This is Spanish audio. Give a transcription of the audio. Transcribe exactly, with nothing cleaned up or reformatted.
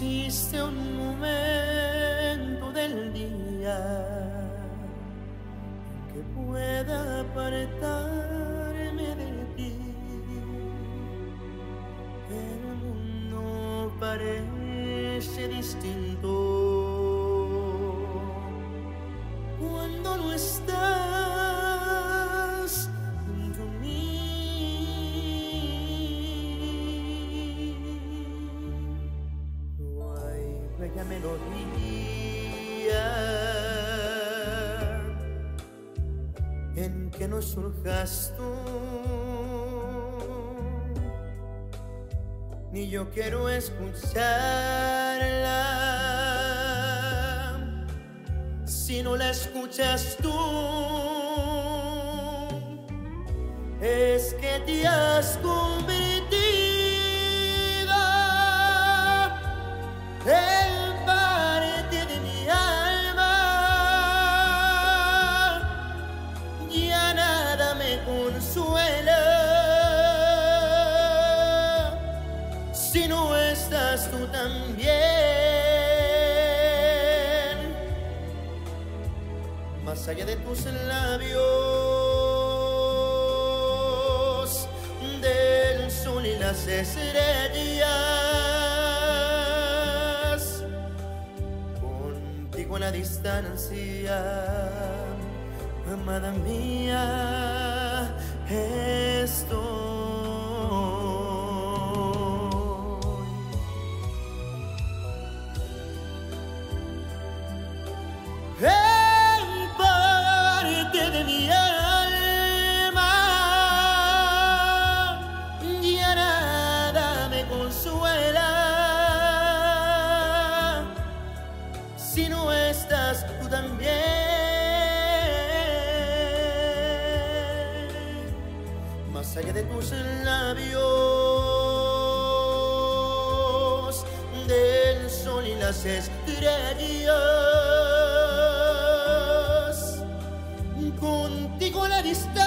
existe un momento del día en que pueda apartarme de ti. El mundo parece distinto cuando no estás junto a mí. No hay bella melodía en que no surjas tú, ni yo quiero escucharla si no la escuchas tú. Es que te has convertido en parte de mi alma. Ya nada me consuela si no estás tú también. Más allá de tus labios, del sol y las estrellas, contigo a la distancia, amada mía, estoy. De mi alma ya nada me consuela si no estás tú también. Más allá de tus labios, del sol y las estrellas, contigo a la distancia,